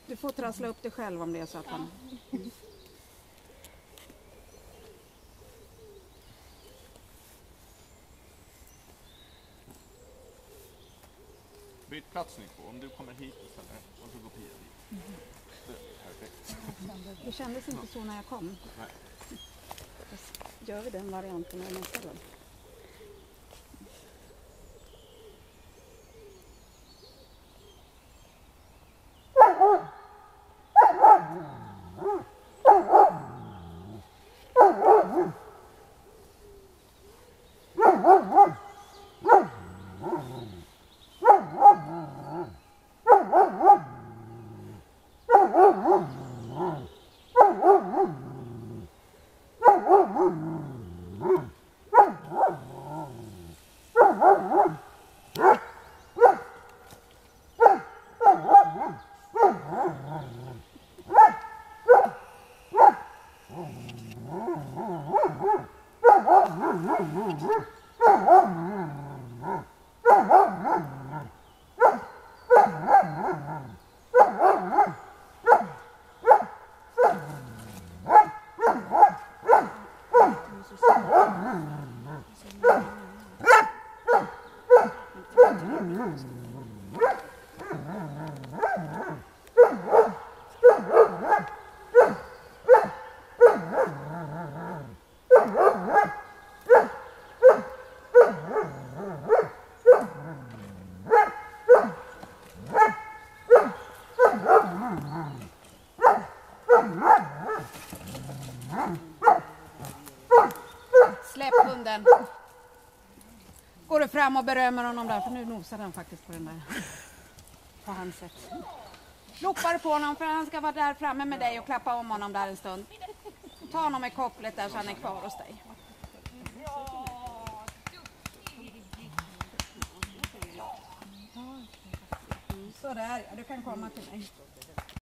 Du får trassla upp dig själv om det är så att han... Byt plats ni två. Om du kommer hit istället och så går Pia dit. Det är perfekt. Det kändes inte så när jag kom. Nej. Då gör vi den varianten nästa gång. Släpp hunden. Går du fram och berömmer honom där, för nu nosar han faktiskt på den där. På hans sätt. Ropar på honom för han ska vara där framme med dig och klappa om honom där en stund. Ta honom i kopplet där så han är kvar hos dig. Så där, ja, du kan komma till mig.